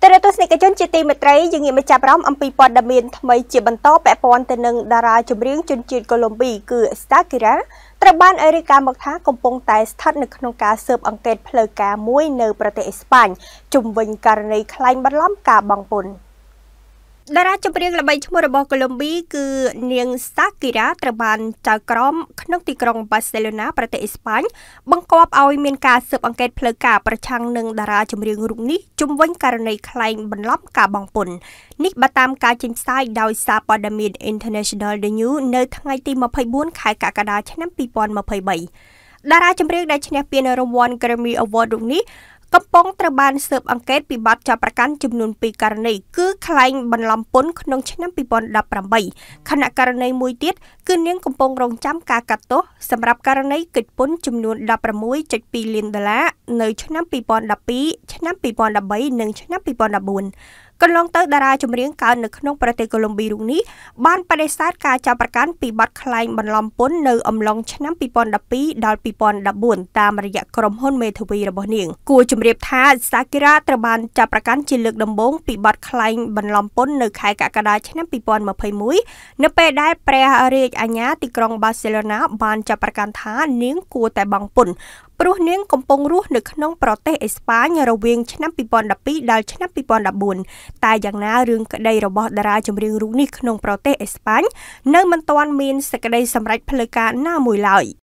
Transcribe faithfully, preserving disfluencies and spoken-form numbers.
តើទស្សនិកជនជាទីមេត្រីយើងងាកមកចាប់អារម្មណ៍អំពីព័ត៌មានថ្មីជាបន្តពាក់ព័ន្ធទៅនឹងតារាចម្រៀងជនជាតិកូឡុំប៊ីគឺ Shakira ត្រូវបានអេរីកាមកថាកំពុងតែស្ថិតនៅក្នុងការស៊ើបអង្កេតផ្លូវការមួយនៅប្រទេសអេស្ប៉ាញជុំវិញករណីក្លែងបន្លំការបង់ពន្ធតារាចម្រៀងល្បីឈ្មោះរបស់កូឡុំប៊ីគឺនាង Shakira ត្រូវបានចៅក្រមក្នុងទីក្រុងបាសេឡូណាប្រទេសអេស្ប៉ាញបង្គាប់ឲ្យមានការស៊ើបអង្កេតផ្លូវការប្រឆាំងនឹងតារាចម្រៀងរូបនេះជុំវិញករណីក្លែងបន្លំការបង់ពន្ធនេះបើតាមការចេញផ្សាយដោយសារព័ត៌មាន International The News នៅថ្ងៃទីម្ភៃបួនខែកក្កដាឆ្នាំពីរពាន់ម្ភៃបីតារាចម្រៀងដែលឈ្នះពានរង្វាន់ Grammy Award រូបនេះកំពុងត្រូវបានស៊ើបអង្កេតពីបទចោទប្រកាន់ចំនួនពីរករណីគឺក្លែងបន្លំពន្ធក្នុងឆ្នាំពីរពាន់ដប់ប្រាំបីខណៈករណីមួយទៀតគឺនាងកំពុងរងចាំការកាត់ទោសសម្រាប់ករណីកិច្ចពន្ធចំនួន ដប់ប្រាំមួយចុចពីរលានដុល្លារនៅឆ្នាំពីរពាន់ដប់ពីរឆ្នាំពីរពាន់ដប់បីនិងឆ្នាំពីរពាន់ដប់បួនកន្លងទៅតារាចម្រៀងកើតនៅក្នុងប្រទេសកូឡុំប៊ីរូបនេះបានបដិសេធការចោទប្រកាន់ពីបទក្លែងបន្លំពន្ធនៅអំឡុងឆ្នាំពីរពាន់ដប់ពីរដល់ពីរពាន់ដប់បួនតាមរយៈក្រុមហ៊ុនមេធាវីរបស់នាងគួរជម្រាបថា Shakira ត្រូវបានចោទប្រកាន់ជាលើកដំបូងពីបទក្លែងបន្លំពន្ធនៅខែកក្កដាឆ្នាំពីរពាន់ម្ភៃមួយនៅពេលដែលព្រះរាជអាជ្ញាទីក្រុងបាសេឡូណាបានចោទប្រកាន់ថានាងគួរតែបង់ពន្ធព្រោះនាងកំពុងរស់នៅក្នុងប្រទេសអេស្ប៉ាញរវាងឆ្នាំពីរពាន់ដប់ពីរដល់ឆ្នាំពីរពាន់ដប់បួនតែយ៉ាងណារឿងក្តីរបស់តារាចម្រៀងរូបនេះក្នុងប្រទេសអេស្ប៉ាញនៅមិនទាន់មានសេចក្តីសម្រេចផ្លូវការណាមួយឡើយ